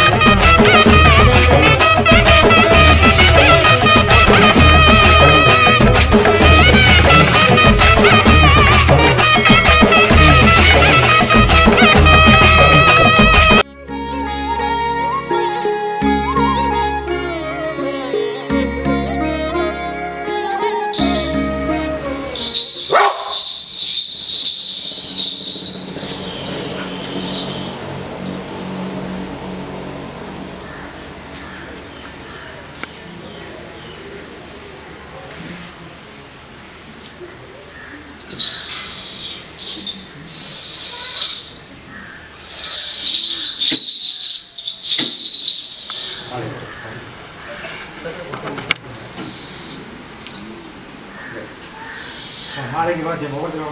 Maling gimana sih? Mau berapa?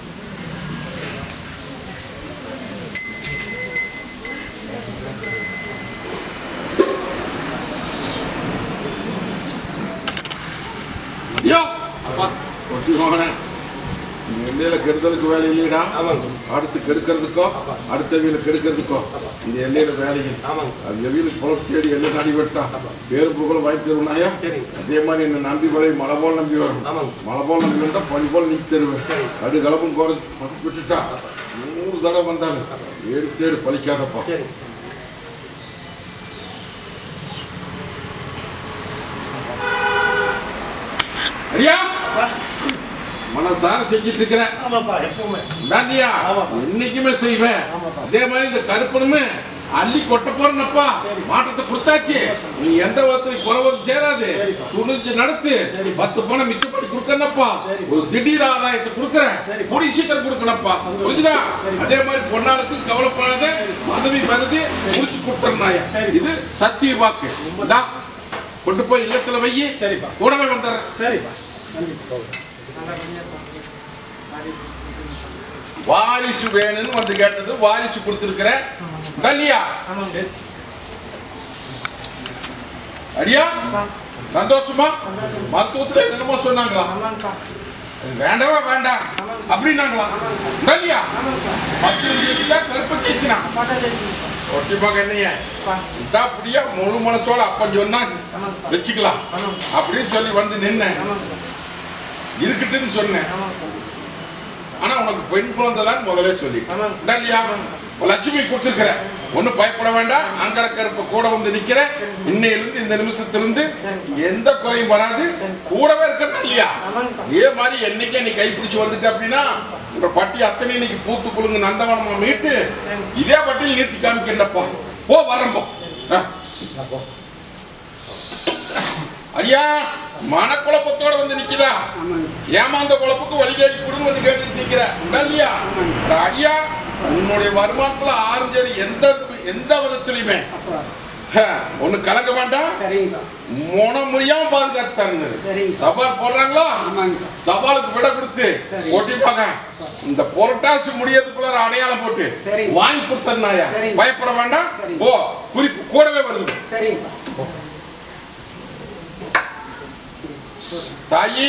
Yo, apa? Kursi mana? எண்ணெயில் கெடுக்கிறதுக்கு வேலை இல்லைடா. அடுத்து கெடுக்கிறதுக்கோ அடுத்த வீல கெடுக்கிறதுக்கோ இந்த எண்ணெயில் வேலைகள் அது வீலுக்கு பொழப்பு தேடி என்ன நாடி வெட்டா பேரு புகழ வாங்கி தருவனாயா. அதே மாதிரி என்ன நம்பி வரை மழை போல் நம்பி வரும். மழை போல் நம்பி வந்தால் பனி போல் நீக்கி தருவேன். அது கலப்பும் குறை விட்டுட்டா 100 தடவை வந்தாலும் எடுத்தேடு பலிக்காதப்பா. அடியா மனசார செஞ்சிட்டு இருக்கிறேன். இன்னைக்குமே செய்வேன். அதே மாதிரி இந்த கருப்பனுமே அள்ளி கொட்ட போறேன்னப்பா. மாற்றத்தை கொடுத்தாச்சு. நீ எந்த விதத்துல குறவது சேராது. துணிஞ்சு நடத்து. 10 பணம் மிச்சப்படி கொடுக்கறப்பா. ஒரு திடீர் ஆதாயத்தை கொடுக்குறேன். கூடி சீக்கிரம் கொடுக்கணப்பா. புரிஞ்சுதா? அதே மாதிரி பொன்னாளுக்கு கவலைப்படாத. மதவி மருதி முடிச்சு கொடுத்துறனாயா. இது சத்திய வாக்கு. கொண்டு போய் இல்லத்துல வை. கூடவே வந்துடுறேன். வாரிசு வேணும்னு வந்து கேட்டது வாரிசு கொடுத்திருக்கிற கல்யா. அடியா சந்தோஷமா? மருத்துவத்துல என்னமோ சொன்னாங்களா? வேண்டவா வேண்டாம் அப்படின்னாங்களா? கல்யா கருப்பு கேச்சுனா ஒட்டிப்பா கண்ணிய புடியா முழு மனசோட அப்பன் சொன்னா வச்சுக்கலாம் அப்படின்னு சொல்லி வந்து நின்ன இருக்கட்டுன்னு சொன்னேன். ஆனா உனக்கு பெண் குழந்தைதான் முதலே சொல்லி இல்லையா? லட்சுமி கொடுத்திருக்கிற ஒன்னும் பயப்பட வேண்டாம். அங்கர கருப்பு கூட வந்து நிக்கிற. இன்னையிலிருந்து இந்த நிமிஷத்திலிருந்து எந்த குறையும் வராது. கூடவே இருக்கிறது இல்லையா? இதே மாதிரி என்னைக்கே நீ கைப்பிடிச்சு வந்துட்ட அப்படின்னா உங்க பட்டி அத்தனை இன்னைக்கு பூத்து குழுங்கு நந்தவனமா மீட்டு இதே பட்டியில் நிறுத்தி காமிக்கிறப்பா. போ வரம்போ ஐயா. மனக்குழப்பத்தோட வந்து நிக்கிறா. ஏமாந்த குழப்புக்கு வழிகாடி கொடுன்னு வந்து கேட்டு நிக்கிற இல்லையா? அடியா உன்னுடைய வருமானத்துல ஆறும் சரி எந்த விதத்திலுமே ஒண்ணு கலக்க வேண்டாம். மொன முடியாம பாதுகாத்தாங்க. சவால் போடுறாங்களா? சவாலுக்கு விட கொடுத்து ஓட்டிப்பாங்க. இந்த புரட்டாசி முடியறதுக்குள்ள அடையாளம் போட்டு வாங்கி கொடுத்தனாயா. பயப்பட வேண்டாம். ஓ குறிப்பு கூடவே வருது. தாயி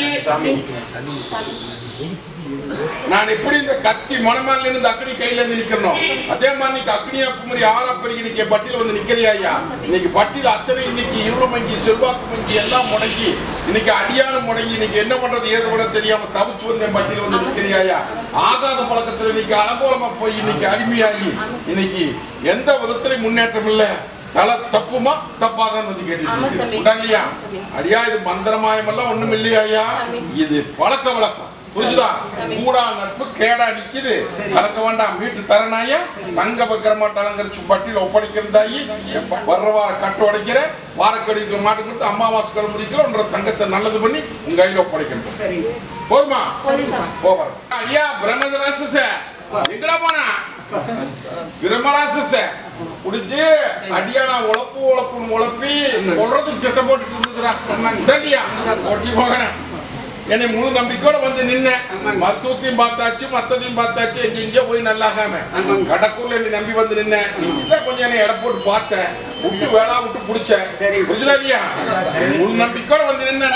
நான் எப்படி இந்த கத்தி மனமால இருந்து அக்னி கையில இருந்து நிக்கணும் அதே மாதிரி நீ அக்னியா குமரி ஆறா பெருகி நிக்க பட்டியல வந்து நிக்கிறியா ஐயா. இன்னைக்கு பட்டியல அத்தனை இன்னைக்கு இருளமங்கி செல்வாக்கு மங்கி எல்லாம் முடங்கி இன்னைக்கு அடியான முடங்கி இன்னைக்கு என்ன பண்றது ஏது பண்ண தெரியாம தவிச்சு வந்து பட்டியல வந்து நிக்கிறியா ஐயா. ஆகாத பழக்கத்துல இன்னைக்கு அலங்கோலமா போய் இன்னைக்கு அடிமையாகி இன்னைக்கு எந்த விதத்திலையும் முன்னேற்றம் இல்லை. தலை தப்புமா தப்பாதான் வந்து கேட்டு இல்லையா? அடியா இது மந்திரமாயம் எல்லாம் ஒண்ணும் இல்லையா ஐயா. இது பழக்க வழக்கம். புரிஞ்சுதா? கூடா நட்பு கேடா நிக்குது. கலக்க வேண்டாம். வீட்டு தரனாயா தங்க வைக்கிற மாட்டாங்கிற பட்டியல ஒப்படைக்கிறதாயி வர்ற வார கட்டு உடைக்கிற வாரக்கடிக்கு மாட்டு கொடுத்து அம்மாவாசை கிழமை முடிக்கிற தங்கத்தை நல்லது பண்ணி உங்க கையில ஒப்படைக்கணும். போதுமா? போவார் ஐயா. பிரம்மராச எங்கடா போனா? பிரம்மராச புடிச்சு அடியானா உழப்பு உழப்புன்னு உழப்பி கொள்றதுக்கு திட்டம் போட்டு இருந்துக்கிறான். ஒட்டி போகணும். என்னை முழு நம்பிக்கையோட வந்து நின்ன. மருத்துவத்தையும் பார்த்தாச்சு மத்ததையும் பார்த்தாச்சு. எங்க போய் நல்லாகாம கடக்கூர்ல என்னை நம்பி வந்து நின்ன. நீதான் கொஞ்சம் என்னை எடை போட்டு பார்த்த விட்டு வேளா விட்டு பிடிச்ச. புரிஞ்சுதா இல்லையா? முழு நம்பிக்கையோட வந்து நின்ன.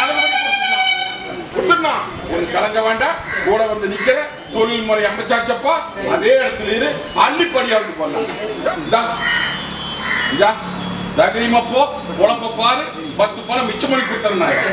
உனக்கு கலங்க வேண்டாம். கூட வந்து நிக்கிற தொழில் முறை அமைச்சாச்சப்பா. அதே இடத்துல இரு. அள்ளிப்படியாவுக்கு போடலாம். தைரியமா போ, உழப்ப பாரு, 10 பணம் மிச்சம் பண்ணி கொடுத்துறேன் நாயா.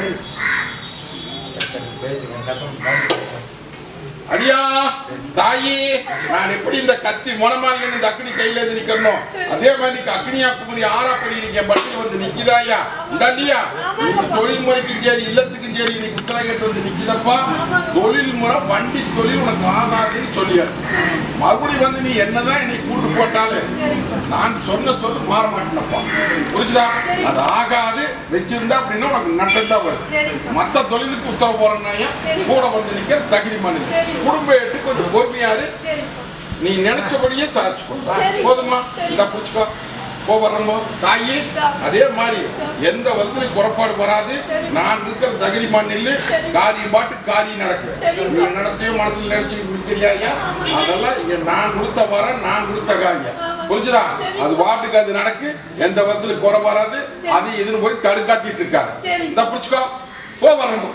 அடியா தாயி, நான் எப்படி இந்த கத்தி மொனமால இந்த அக்னி கையில இருந்து நிக்கணும், அதே மாதிரி அக்னியா குமரி ஆறா நீங்க பட்டியல் வந்து நிக்குதாயா இல்லையா? தொழில் முறைக்கும் சரி இல்லத்துக்கும் சரி இன்னைக்கு உத்தரகேட்டு வந்து நிக்குதப்பா. தொழில் முறை வண்டி தொழில் உனக்கு ஆகாதுன்னு சொல்லியாச்சு. மறுபடி வந்து நீ என்னதான் என்னை கூட்டு போட்டாலும் நான் சொன்ன சொல்லு மாற மாட்டேனப்பா. புரிஞ்சுதா? அது ஆகாது வச்சிருந்தா அப்படின்னா உனக்கு நட்டம் தான் வரும். மற்ற தொழிலுக்கு உத்தரவு போறேன்னாயா கூட வந்து நிக்கிற தகுதி மனு குடும்ப எட்டு கொஞ்சம் பொறுமையாரு. நீ நினைச்சபடியே சாதிச்சு கொடுத்தா போதுமா? இந்த புடிச்சுக்கோ போறம்போ தாயி. அதே மாதிரி எந்த விதத்துலயும் குறைபாடு வராது. நான் இருக்கிற தகுதி மண்ணில் காரியம் பாட்டு காரியம் நடக்கு. நீ நடத்தையும் மனசுல நினைச்சுக்கிட்டு நிக்கிறியா? அதெல்லாம் நான் கொடுத்த வர நான் கொடுத்த காரியம். புரிஞ்சுதா? அது பாட்டுக்கு அது நடக்கு. எந்த விதத்துல குறை வராது. அது இதுன்னு போய் தடுக்காத்திட்டு இருக்காரு. இந்த புடிச்சுக்கோ போறம்போ.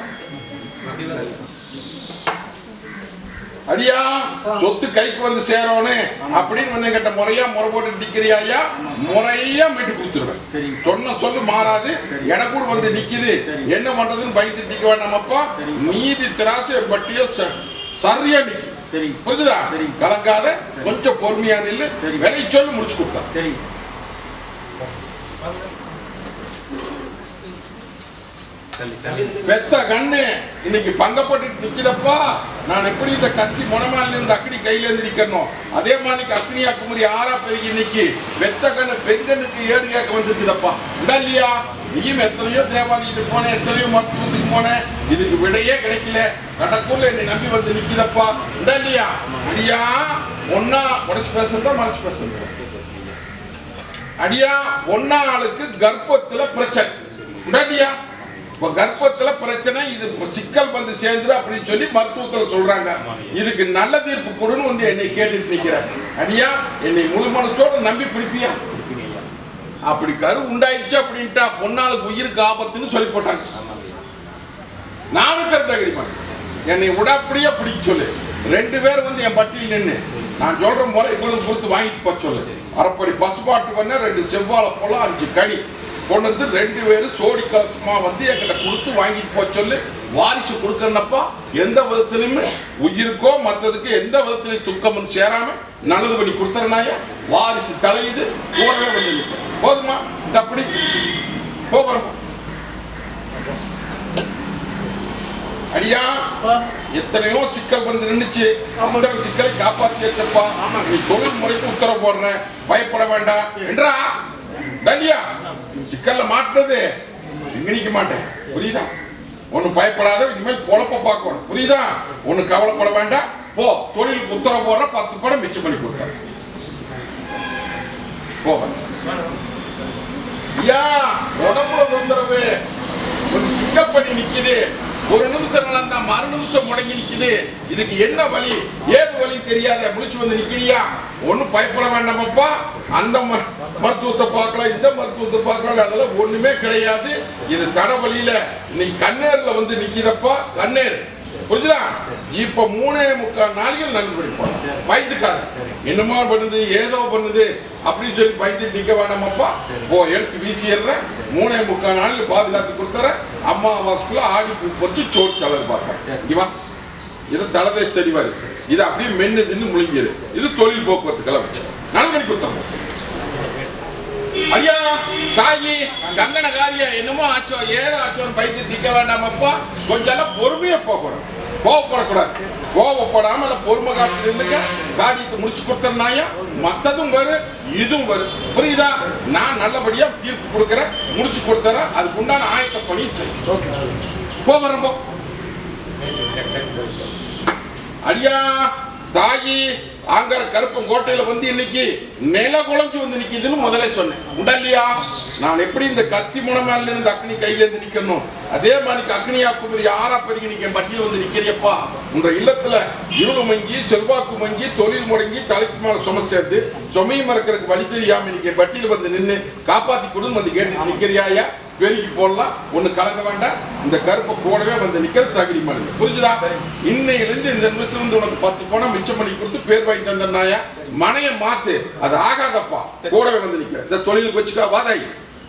அடியா சொத்து கைக்கு வந்து சேரோன்னு அப்படின்னு கிட்ட முறையா முறை போட்டு நிக்கிறியா? முறையா மீட்டு கொடுத்துருவேன். சொன்ன சொல்லு மாறாது. கூட வந்து நிக்குது என்ன பண்றதுன்னு பயந்து நிக்க வேண்டாமப்பா. நீதி திராசு பட்டிய சரியா நிக்கு. புரிஞ்சுதா? கலங்காத, கொஞ்சம் பொறுமையா நில்லு. விலை சொல்லு முடிச்சு கொடுத்தா. பெத்த கண்ணு இன்னைக்கு பங்கப்பட்டு நிக்கிறப்பா. நான் எப்படி இந்த கத்தி மொனமால இருந்து அக்னி கையில இருந்து நிக்கணும், அதே மாதிரி அக்னியா குமரி ஆறா பெருகி இன்னைக்கு வெத்த கண்ணு பெண்கண்ணுக்கு ஏடு கேட்க வந்துருக்குதப்பா. இல்லையா? நீயும் எத்தனையோ தேவாலயத்துக்கு போனேன், எத்தனையோ மருத்துவத்துக்கு போனேன், இதுக்கு விடையே கிடைக்கல. கடற்கூர்ல என்னை நம்பி வந்து நிக்குதப்பா. இல்லையா? அடியா ஒன்னா உடைச்சு பேசுறதா மறைச்சு பேசுறதா? அடியா ஒன்னா ஆளுக்கு கர்ப்பத்துல பிரச்சனை. இல்லையா? கர்ப்பத்துல பிரச்சனை, இது சிக்கல் வந்து சேர்ந்துரு அப்படின்னு சொல்லி மருத்துவத்துல சொல்றாங்க. இதுக்கு நல்ல தீர்ப்பு கொடுன்னு வந்து என்னை கேட்டுட்டு நிக்கிறேன். அடியா என்னை முழு மனசோட நம்பி பிடிப்பியா? அப்படி கரு உண்டாயிடுச்சு அப்படின்ட்டா பொன்னாளுக்கு உயிருக்கு ஆபத்துன்னு சொல்லி போட்டாங்க. நானும் கருத்த கிடைப்பேன். என்னை உடாப்படியா பிடிக்க சொல்லு. 2 பேர் வந்து என் பட்டியல் நின்று நான் சொல்ற முறை இவ்வளவு கொடுத்து வாங்கிட்டு போக சொல்லு. அரைப்படி பசுபாட்டு பண்ண 2 செவ்வாழை பழம் 5 கனி கொண்டு வந்து 2 பேரும் சோடி கலசமா வந்து என்கிட்ட கொடுத்து வாங்கிட்டு போக சொல்லு. வாரிசு கொடுக்கறப்பா எந்த விதத்திலுமே உயிருக்கோ மற்றதுக்கு எந்த விதத்திலையும் துக்கம் வந்து சேராம நல்லது பண்ணி கொடுத்துறனாயா. வாரிசு தலையுது கூடவே வந்து நிற்க போதுமா? இந்த அப்படி போகிறோம். அடியா எத்தனையோ சிக்கல் வந்து நின்றுச்சு. அத்தனை சிக்கலை காப்பாத்தி வச்சப்பா. நீ தொழில் முறைக்கு உத்தரவு போடுற, பயப்பட வேண்டாம் என்றா டல்லியா? சிக்கல்ல மாட்டுறது இங்க நிக்க மாட்டேன். புரியுதா? ஒண்ணு பயப்படாத. இனிமேல் பொழப்ப பார்க்கணும். புரியுதா? ஒண்ணு கவலைப்பட வேண்டாம். போ தொழிலுக்கு உத்தரவு போடுற 10 படம் மிச்சம் பண்ணி கொடுத்தாரு. போவேன் ஐயா. உடம்புல தொந்தரவு ஒரு சிக்கல் பண்ணி நிக்குது. ஒரு நிமிஷம் நடந்தா மறு நிமிஷம் முடங்கி நிக்குது. இதுக்கு என்ன வழி ஏது வழி தெரியாத முடிச்சு வந்து நிக்கிறியா? ஒன்னும் பயப்பட வேண்டாமப்பா. அந்த மருத்துவத்தை பார்க்கலாம், இந்த மருத்துவத்தை பார்க்கலாம், அதெல்லாம் ஒண்ணுமே கிடையாது. இது தடவழியில நீ கண்ணேர்ல வந்து நிக்கிதப்பா. கண்ணேர் புரிஞ்சுதா? இப்ப 3.25 நாளைகள் நல்லது படிப்போம். பயந்துக்காது. என்னமோ பண்ணுது ஏதோ பண்ணுது அப்படின்னு சொல்லி பயந்து நிக்க வேண்டாமப்பா. போ எடுத்து வீசிடுற. 3.25 நாளில் பாதுகாத்து கொடுத்துற. அம்மாவாசைக்குள்ள ஆடி பூ போட்டு சோறு செலவு பார்த்தேன். இவா இதை தலைதேச தெரிவாரு. இது அப்படியே மென்னு தின்னு முழுங்கிடு. இது தொழில் போக்குவரத்துக்கெல்லாம் வச்சு நல்லது கொடுத்தாங்க. ஐயா தாயி கங்கன காரியா என்னமோ ஆச்சோ ஏதோ ஆச்சோன்னு பயந்து நிக்க வேண்டாமப்பா. கொஞ்சம் பொறுமையா போகணும். கோவப்படக்கூடாது. கோவப்படாம பொறுமை காத்து நில்லுங்க. காரியத்தை முடிச்சு கொடுத்தனாயா மத்ததும் வரும் இதுவும் வரும். புரியுதா? நான் நல்லபடியா தீர்ப்பு கொடுக்கறேன், முடிச்சு கொடுத்துறேன். அதுக்கு உண்டான ஆயத்த பணி செய்யும். போகிறப்போ அடியா தாயி ஆங்கர கருப்பம் கோட்டையில வந்து இன்னைக்கு நில குழஞ்சு வந்து நிக்குதுன்னு முதல்ல சொன்னேன். உடல்லையா? நான் எப்படி இந்த கத்தி முனமால இருந்து அக்னி கையில இருந்து நிக்கணும், அதே மாதிரி அக்னியா குமரி ஆறா பெருகி நீங்க பட்டியல் வந்து நிக்கிறியப்பா. உன்ற இல்லத்துல இருள் மங்கி செல்வாக்கு மங்கி தொழில் முடங்கி தலைக்கு மேல சும சேர்ந்து சுமையும் மறக்கிறதுக்கு வழி தெரியாம இன்னைக்கு பட்டியல் வந்து நின்று காப்பாத்தி கொடுன்னு வந்து கேட்டு நிக்கிறியாயா? பெருகி போடலாம். ஒண்ணு கலங்க வேண்டாம். இந்த கருப்பை கூடவே வந்து நிக்கிறது தகுதி மணி. புரிஞ்சுதா? இன்னையிலிருந்து இந்த நிமிஷத்துல இருந்து உனக்கு 10 பணம் மிச்சம் பண்ணி கொடுத்து பேர் வாங்கி தந்தனாயா. மனைய மாத்து. அது ஆகாதப்பா. கூடவே வந்து நிக்கிற. இந்த தொழிலுக்கு வச்சுக்கா வாதாயி.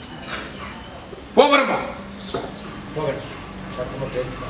போகிறோமா போகட்டும் சத்தமா பேசுங்க.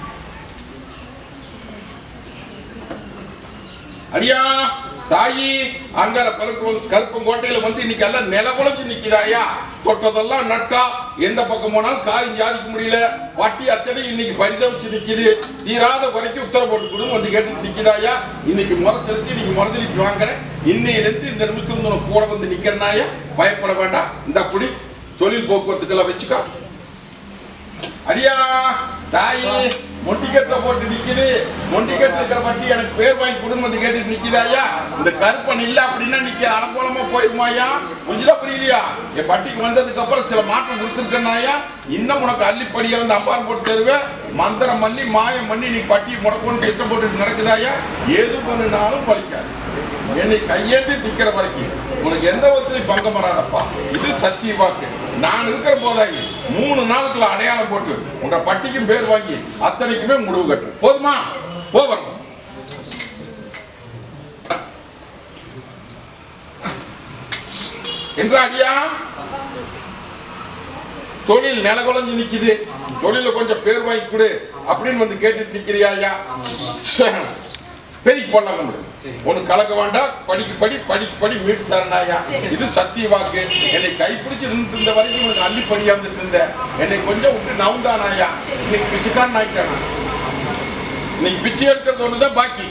அடியா தாயி அங்கார கருப்பங்கோட்டையில வந்து இன்னைக்கு எல்லாம் நிலகுலைஞ்சு நிக்கிறாயா. தொட்டதெல்லாம் நட்டா எந்த பக்கம் போனாலும் காயும் ஜாதிக்க முடியல. வட்டி அத்தனை இன்னைக்கு பரிதவிச்சு நிக்குது. தீராத வரைக்கும் உத்தரவு போட்டு கொடுன்னு வந்து கேட்டு நிக்கிறாயா. இன்னைக்கு முறை செலுத்தி இன்னைக்கு முறைதலிக்கு வாங்குறேன். இன்னையிலிருந்து இந்த நிமிஷத்துல கூட வந்து நிக்கிறனாயா. பயப்பட வேண்டாம். இந்த குடி தொழில் போக்குவரத்துக்கெல்லாம் வச்சுக்கா. அடியா தாயி மொண்டிக்கட்டுல போட்டு நிக்குது. மொண்டிக்கட்டுல இருக்கிற வட்டி எனக்கு பேர் வாங்கி கொடுன்னு வந்து கேட்டு நிக்குதாயா. இந்த கருப்பன் இல்ல அப்படின்னா நிக்க அலங்கோலமா போயிருமாயா. புரியுதா புரியலையா? என் பட்டிக்கு வந்ததுக்கு அப்புறம் சில மாற்றம் கொடுத்துருக்கனாயா. இன்னும் உனக்கு அள்ளிப்படியா வந்து அம்பாரம் போட்டு தருவேன். மந்திரம் பண்ணி மாயம் பண்ணி நீ பட்டி முடக்கொண்டு திட்டம் போட்டு நடக்குதாயா. எது பண்ணினாலும் பலிக்காது. என்னை கையேந்து நிக்கிற வரைக்கும் உனக்கு எந்த விதத்திலையும் பங்கம் வராதப்பா. இது சத்திய வாக்கு. நான் இருக்கிற போதாகி 3 நாளுக்குள்ள அடையாளம் போட்டு உங்க பட்டிக்கும் பேர் வாங்கி அத்தனைக்குமே முடிவு கட்டு. போதுமா? போவரும் என்ற அடியா தொழில் நிலகுலைஞ்சு நிக்குது. தொழில கொஞ்சம் பேர் வாங்கி கொடு அப்படின்னு வந்து கேட்டுட்டு நிக்கிறியா. பெருக்கி போடலாம். உனக்கு கலக்க வேண்டாம். படிக்கு படி மீட்டு தரனாயா. இது சத்திய வாக்கு. என்னை கைப்பிடிச்சு நின்று இருந்த வரைக்கும் உனக்கு அள்ளி படியா வந்துட்டு இருந்த. என்னை கொஞ்சம் விட்டு நவுந்தானாயா. இன்னைக்கு பிச்சைக்காரன் ஆயிட்டானா. இன்னைக்கு பிச்சை எடுக்கிறது ஒண்ணுதான் பாக்கி.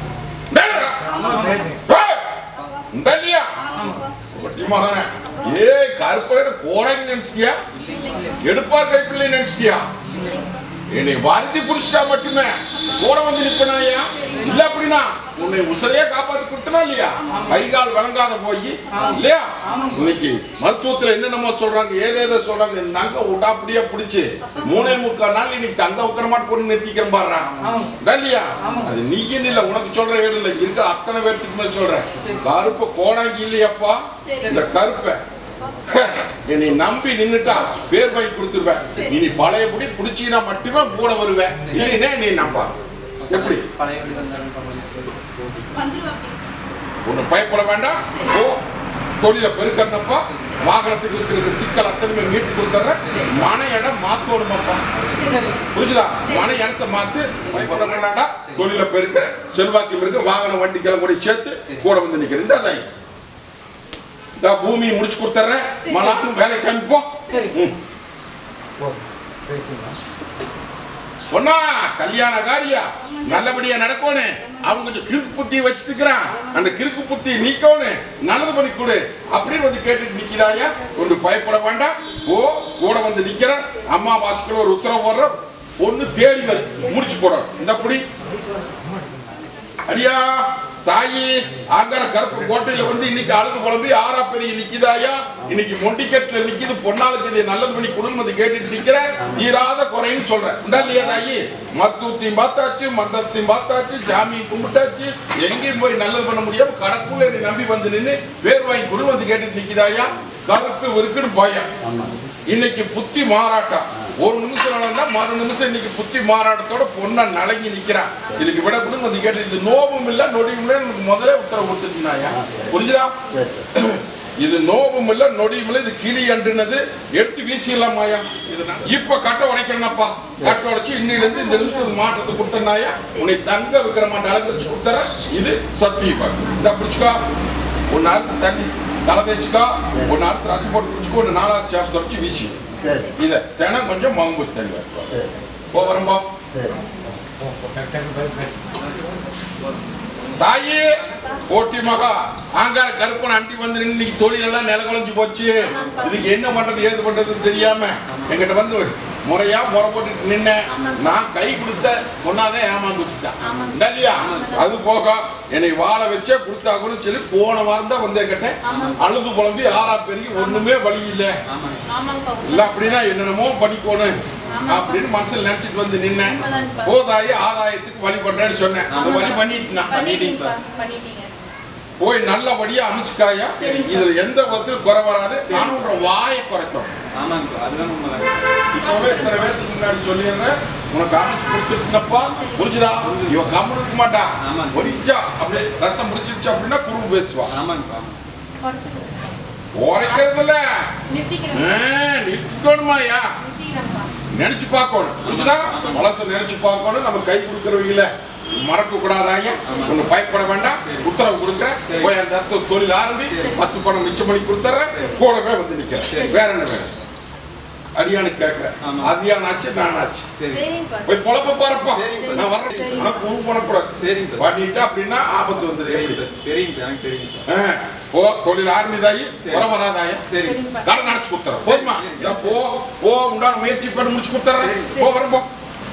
ஏ கருப்பை கோடங்க நினைச்சிட்டியா. எடுப்பார் கைப்பிள்ளை நினைச்சிட்டியா. என்னை வருத்தி புடிச்சிட்டா மட்டுமே கூட வந்து நிப்பனாயா. இல்ல அப்படின்னா உன்னை உசரையே காப்பாத்தி கொடுத்தனா இல்லையா. கை கால் வழங்காத போய் இல்லையா. இன்னைக்கு மருத்துவத்துல என்னென்னமோ சொல்றாங்க, ஏதேதோ சொல்றாங்க. இந்த தங்க விட்டாப்படியா பிடிச்சு 3.25 நாள் இன்னைக்கு தங்க உட்கார மாட்டு போட்டு நிறுத்திக்கிறேன் பாடுறான் இல்லையா. அது நீங்க இல்ல உனக்கு சொல்ற வீடு இல்ல. இருக்க அத்தனை பேர்த்துக்கு மேல சொல்றேன். கருப்பை கோடாங்கி இல்லையாப்பா. இந்த கருப்பை என்னை நம்பி நின்னுட்டா பேர் வாங்கி கொடுத்துருவேன். இனி பழையபடி புடிச்சீனா மட்டுமே கூட வருவேன். இல்லைன்னா நீ நம்பா. எப்படி ஒண்ணு பயப்பட வேண்டாம். தொழில பெருக்கணும்ப்பா. வாகனத்துக்கு இருக்கிற சிக்கல் அத்தனை மீட்டு கொடுத்துறேன். மன இடம் மாத்தணுமாப்பா. புரிஞ்சுதா? மன இடத்தை மாத்து. பயப்பட வேண்டாம்டா. தொழில பெருக்க செல்வாக்கியம் இருக்கு. வாகனம் வண்டிக்கெல்லாம் கூட சேர்த்து கூட வந்து நிக்கிறேன். இந்த பூமியை முடிச்சு கொடுத்துறேன். மலாக்கும் வேலை காமிப்போம். ஒன்னா கல்யாண காரியா நல்லபடியா நடக்கணும். அவங்க கொஞ்சம் கிறுக்கு புத்தி வச்சுக்கிறான். அந்த கிறுக்கு புத்தி நீக்கணும். நல்லது பண்ணி கொடு அப்படின்னு வந்து கேட்டுட்டு நிக்கிறாயா. ஒன்று பயப்பட வேண்டாம். கூட வந்து நிக்கிற அம்மா வாசிக்கிற ஒரு உத்தரவு போடுற ஒண்ணு தேடி முடிச்சு போடணும். இந்த அப்படி அடியா தாயி ஆங்கார கருப்பு கோட்டையில வந்து இன்னைக்கு அழுது குழம்பி ஆறா பெரிய நிக்குதாயா. இன்னைக்கு மொண்டிக்கட்டுல நிக்குது. பொன்னாளுக்கு இது நல்லது பண்ணி குடும்பத்தை கேட்டுட்டு நிக்கிற. தீராத குறைன்னு சொல்றேன். இல்லையா தாயி. மருத்துவத்தையும் பார்த்தாச்சு, மந்திரத்தையும் பார்த்தாச்சு, ஜாமியும் கும்பிட்டாச்சு. எங்கேயும் போய் நல்லது பண்ண முடியாம கடக்குள்ள என்னை நம்பி வந்து நின்று பேர் வாங்கி குடும்பத்தை கேட்டுட்டு நிக்குதாயா. கருப்பு இருக்குன்னு பயம். இன்னைக்கு புத்தி மாறாட்டம். ஒரு நிமிஷம் நடந்தா மறு நிமிஷம் இன்னைக்கு புத்தி மாறாட்டத்தோட பொண்ணா நலங்கி நிக்கிறான். இதுக்கு விட கூட வந்து கேட்டு இது நோபம் இல்ல நொடியும் இல்ல. எனக்கு முதலே உத்தரவு கொடுத்துருந்தாயா. புரிஞ்சுதா? இது நோபம் இல்ல நொடியும் இல்ல. இது கிளி அண்டுனது எடுத்து வீசிடலாமாயா. இது இப்ப கட்ட உடைக்கிறேன்னப்பா. கட்ட உடைச்சு இன்னையில இருந்து இந்த நிமிஷத்துக்கு மாற்றத்தை கொடுத்தனாயா. உன்னை தங்க வைக்கிற மாட்டை அலங்கரிச்சு கொடுத்துற. இது சத்தியம். இதை பிடிச்சுக்கா. ஒன்னு அறுத்து தண்ணி தலை தேய்ச்சிக்கா. ஒன்னு அறுத்து ரசம் போட்டு பிடிச்சிக்கோ. ஒன்று 4ஆவது சேஸ் தொடச்சு வீசி இத தினம் கொஞ்சம் மங்குஸ் தண்ணி போறம்பா. தாயே போட்டி மகா ஆங்கார கருப்பன் அண்டி வந்து இன்னைக்கு தொழில் எல்லாம் நிலகுலைஞ்சு போச்சு. இதுக்கு என்ன பண்றது ஏது பண்றதுன்னு தெரியாம எங்கிட்ட வந்து முறையா முறை போட்டு நின்ன. நான் கை கொடுத்த பொண்ணாதான் ஏமாந்து விட்டுட்டேன் இல்லையா. அது போக என்னை வாழ வச்சே கொடுத்தாங்கன்னு சொல்லி போன வாரம் தான் வந்து என்கிட்ட அழுது குழம்பி ஆறா பெருகி ஒண்ணுமே வழி இல்ல இல்ல அப்படின்னா என்னென்னமோ பண்ணிக்கோணும் அப்படின்னு மனசுல நினைச்சிட்டு வந்து நின்ன. போதாயி ஆதாயத்துக்கு வழி பண்றேன்னு சொன்னேன். வழி பண்ணிட்டு போய் நல்லபடியா அமைச்சுக்காயா. இதுல எந்த விதத்திலும் குறை வராது. நானுன்ற வாயை குறைக்கும். இப்பவே இத்தனை பேருக்கு முன்னாடி சொல்லிடுறேன். உனக்கு அமைச்சு கொடுத்துட்டுப்பா. புரிஞ்சுதா? இவன் கம்மு இருக்க மாட்டா. ஒரிச்சா அப்படியே ரத்தம் முடிச்சிருச்சு அப்படின்னா குறும்பு பேசுவா. உரைக்கிறது இல்ல நிறுத்திக்கணுமாயா? நினைச்சு பார்க்கணும். புரிஞ்சுதா? பழச நினைச்சு பார்க்கணும். நம்ம கை கொடுக்கறவங்கள மறக்க கூடாதாயா? ஒண்ணு பயப்பட வேண்டாம். உத்தரவு கொடுக்க போய் அந்த தொழில் ஆரம்பி 10 பணம் மிச்சம் பண்ணி கொடுத்துறேன். கூடவே வந்து நிக்க. வேற என்ன வேணும்? அடியானுக்கு கேட்கிறேன். அடியானாச்சு நானாச்சு. போய் பொழப்ப பாருப்பா. நான் வர்றேன். உனக்கு ஒரு பண்ணக்கூடாது. பண்ணிட்டா அப்படின்னா ஆபத்து வந்துடு. போ தொழில் ஆரம்பிதாயி வர வராதாயா? கடன் அடைச்சு கொடுத்துறேன். போதுமா? போ உண்டான முயற்சி பண்ணி முடிச்சு கொடுத்துறேன். போ வரப்போ.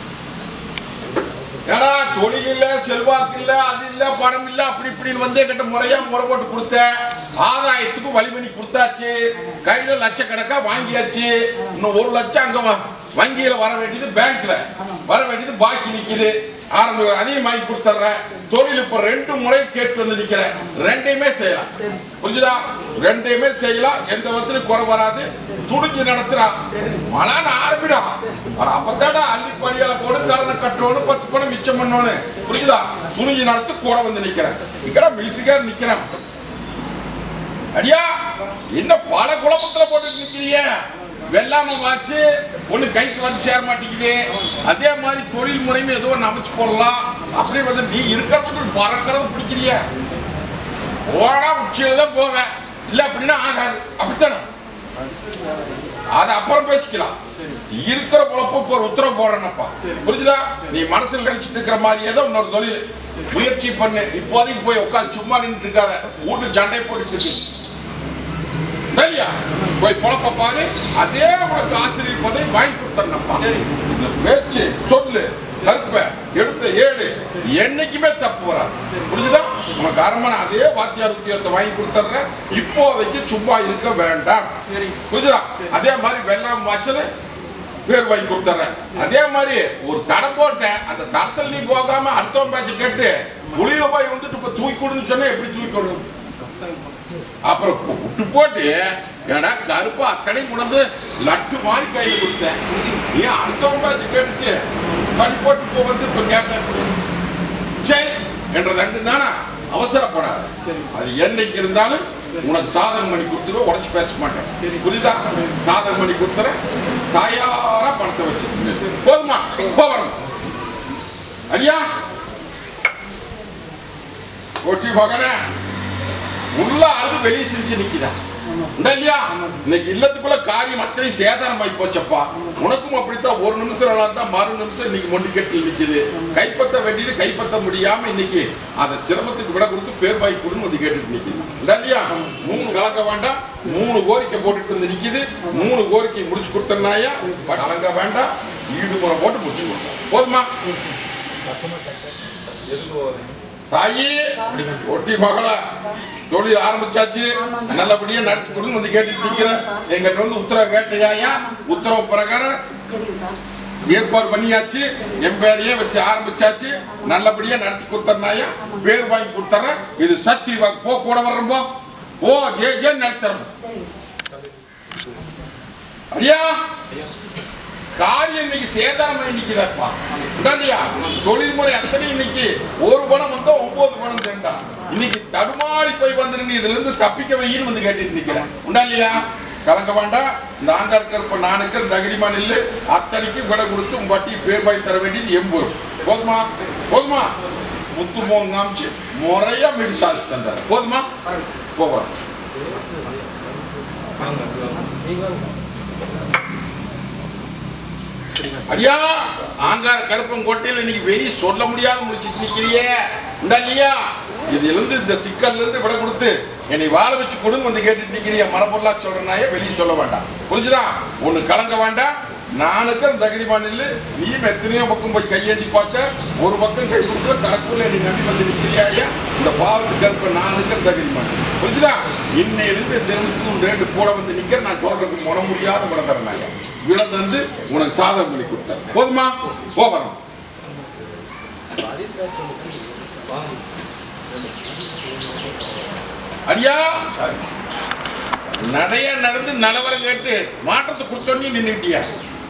ஏன்னா தொழில் இல்ல, செல்வாக்கு இல்ல, அது இல்ல, பணம் இல்ல, அப்படி இப்படின்னு வந்து கிட்ட முறையா முறை போட்டு கொடுத்த ஆதாயத்துக்கு வழி பண்ணி கொடுத்தாச்சு. கையில லட்சக்கணக்கா வாங்கியாச்சு. இன்னும் 1 லட்சம் அங்க வங்கியில வர வேண்டியது, பேங்க்ல வர வேண்டியது பாக்கி நிக்குது. அதையும் வாங்கி கொடுத்துறேன். தொழில் இப்ப 2 முறை கேட்டு வந்து நிக்கிறேன். 2யுமே செய்யலாம். புரிஞ்சுதா? 2யுமே செய்யலாம். எந்த விதத்திலும் குறை வராது. துணிஞ்சு நடத்துறா. மலான ஆரம்பிடா. அப்பதாடா அள்ளி படியால போடு, கடனை கட்டணும், 10 பணம் மிச்சம் பண்ணணும். புரிஞ்சுதா? துணிஞ்சு நடத்து கூட வந்து நிக்கிறேன். இக்கடா மிலிசிக்கார் நிக்கிறேன். அடியா என்ன பல குழப்பத்துல போட்டு நிக்கிறீங்க? வெள்ளாம வாச்சு ஒண்ணு கைக்கு வந்து சேர மாட்டேங்குது. அதே மாதிரி தொழில் முறையும் ஏதோ அமைச்சு போடலாம். அப்படி வந்து நீ இருக்கிறது பறக்கிறது பிடிக்கிறிய. ஓடா உச்சியில தான் போவேன். இல்ல அப்படின்னா ஆகாது. அப்படித்தானே? அது அப்புறம் பேசிக்கலாம். இருக்கிற பொழப்பு ஒரு உத்தரவு போடுறேன்னப்பா. புரிஞ்சுதா? நீ மனசுல நினைச்சிட்டு இருக்கிற மாதிரியே தான் இன்னொரு தொழில் முயற்சி பண்ணு. இப்போதைக்கு போய் உட்காந்து சும்மா நின்றுட்டு இருக்காத. வீட்டு சண்டை போட்டுட்டு இருக்கு. போய் பொழப்ப பாரு. அதே உனக்கு ஆசிரியர் பதவி வாங்கி கொடுத்தா பேச்சு சொல்லு கருப்ப எடுத்த 7 என்னைக்குமே தப்பு வராது. புரிஞ்சுதா? உனக்கு அரமனை அதே வாத்தியார் உத்தியோகத்தை வாங்கி கொடுத்துற. இப்போதைக்கு சும்மா இருக்க வேண்டாம். புரிஞ்சுதா? அதே மாதிரி வெள்ளாம வாச்சல பேர் வாங்கி கொடுத்துறேன். அதே மாதிரி ஒரு தடம் போட்டேன். அந்த தடத்தில் நீ போகாம அடுத்தவன் பேச்சு கேட்டு புளிய போய் வந்துட்டு இப்ப தூக்கிடுன்னு சொன்னா எப்படி தூக்கிக்கணும்? அப்புறம் விட்டு போட்டு ஏன்னா கருப்பு அத்தனை கொண்டு லட்டு மாதிரி கையில் கொடுத்தேன். நீ அடுத்தவன் பேச்சு கேட்டுட்டு படி போட்டு வந்து இப்ப கேட்ட சரி என்றது அங்கு தானே அவசரப்படாது. அது என்னைக்கு இருந்தாலும் உனக்கு சாதகம் பண்ணி கொடுத்துருவோம். உடச்சு பேச மாட்டேன். புரியுதா? சாதகம் பண்ணி கொடுத்துறேன். தயாரா பணத்தை வச்சு போதுமா? போகணும். அடியா ஒட்டி மகனே உள்ள அழுது வெளியே சிரிச்சு நிக்குதா இல்லையா? இன்னைக்கு இல்லத்துக்குள்ள காரியம் அத்தனை சேதாரம் ஆகி போச்சப்பா. உனக்கும் அப்படித்தான். ஒரு நிமிஷம் தான் மறு நிமிஷம் இன்னைக்கு மொண்டி கட்டில் நிக்குது. கைப்பற்ற வேண்டியது கைப்பற்ற முடியாம இன்னைக்கு அதை சிரமத்துக்கு விட கொடுத்து பேர் வாங்கி கொடுன்னு வந்து கேட்டுட்டு நிக்குது இல்லையா? 3 கலக்க வேண்டாம். 3 கோரிக்கை போட்டுட்டு வந்து நிக்குது. 3 கோரிக்கை முடிச்சு கொடுத்தனாயா கலங்க வேண்டாம். ஈடுமுறை போட்டு முடிச்சு கொடுத்தோம். போதுமா? தாயி ஒட்டி மகள தொழில் ஆரம்பிச்சாச்சு. நல்லபடியா நடத்தி கொடுன்னு வந்து கேட்டுட்டு நிக்கிறேன். எங்கிட்ட வந்து உத்தரவு கேட்டையா? உத்தரவு பிரகாரம் ஏற்பாடு பண்ணியாச்சு. என் பேரையே வச்சு ஆரம்பிச்சாச்சு. நல்லபடியா நடத்தி கொடுத்தனாயா பேர் வாங்கி கொடுத்துறேன். இது சக்தி வாக்கு. போ கூட வர்றோம்போ. ஓ ஜே நடத்துறோம். ஐயா காரியம் இன்னைக்கு சேதாரம் நிக்குதாப்பா. தொழில்முறை அத்தனை இன்னைக்கு 1 பணம் வந்தா 9 பணம் தேண்டா. இன்னைக்கு தடுமாறி போய் வந்துருங்க. இதுல இருந்து தப்பிக்க வையின்னு வந்து கேட்டுட்டு நிக்கிறேன். உண்டா இல்லையா? கலங்க வேண்டாம். இந்த ஆங்கார்கற்ப நானுக்கு தகிரிமா நில்லு. அத்தனைக்கு விட கொடுத்து உங்க வட்டி பேர் வாங்கி தர வேண்டியது 80. போதுமா? போதுமா? முத்து மோகம் காமிச்சு முறையா மீடி சாதிச்சு தந்தார். போதுமா? போவோம். அடியா ஆங்கார கருப்பங்கோட்டையில் இன்னைக்கு வெளியே சொல்ல முடியாத முடிச்சுட்டு நிக்கிறியே. உண்டா இல்லையா? இதுல இருந்து இந்த சிக்கல்ல இருந்து விட கொடுத்து என்னை வாழ வச்சு கொடுன்னு வந்து கேட்டுட்டு நிக்கிறிய. மரபொருளா சொல்றனாயே வெளியே சொல்ல வேண்டாம். புரிஞ்சுதா? ஒண்ணு கலங்க வேண்டாம். நானுக்கு தகுதிமா நில்லு. நீ எத்தனையோ பக்கம் போய் கையேண்டி பார்த்த. ஒரு பக்கம் கை கொடுத்து கடக்குள்ள நீ நம்பி வந்து நிக்கிறியா? இந்த பாவத்து கருப்ப நானுக்கு தகுதிமா. புரிஞ்சுதா? இன்னையிலிருந்து இந்த நிமிஷத்துக்கு 2 கூட வந்து நிக்கிற. நான் சொல்றதுக்கு முட முடியாத விட தரனாங்க. விட தந்து உனக்கு சாதகம் பண்ணி கொடுத்தார். போதுமா? போகிறோம். அடியா நடைய நடந்து நலவரம் கேட்டு மாற்றத்தை கொடுத்தோன்னு நின்றுட்டியா?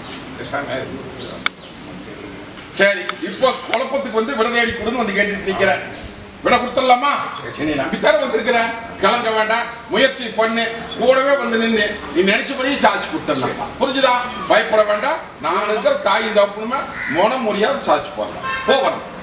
சரி இப்ப குழப்பத்துக்கு வந்து விட தேடி கொடுன்னு வந்து கேட்டுட்டு நிக்கிறேன். விட கொடுத்துடலாமா? என்னை நம்பித்தார வந்திருக்கிறேன். கிளங்க வேண்டாம், முயற்சி பண்ணு, கூடவே வந்து நின்று நீ நினைச்சபடியே சாட்சி கொடுத்துடலாம். புரிஞ்சுதா? பயப்பட வேண்டாம். நான் இருக்கிற தாய் தப்புனுமே மனம் முடியாது சாட்சி போடலாம். போகணும்.